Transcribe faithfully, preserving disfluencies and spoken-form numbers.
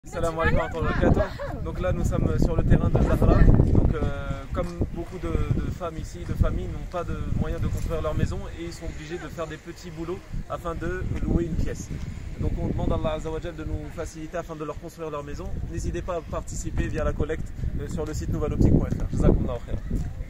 Salam alaikum wa rahmatullahi wa barakatuh. Donc là nous sommes sur le terrain de Zahra. Donc euh, comme beaucoup de, de femmes ici, de familles n'ont pas de moyens de construire leur maison et ils sont obligés de faire des petits boulots afin de louer une pièce. Donc on demande à Allah Azza wa Jal de nous faciliter afin de leur construire leur maison. N'hésitez pas à participer via la collecte sur le site nouvelle optique point F R. Jazakumullahu khairan.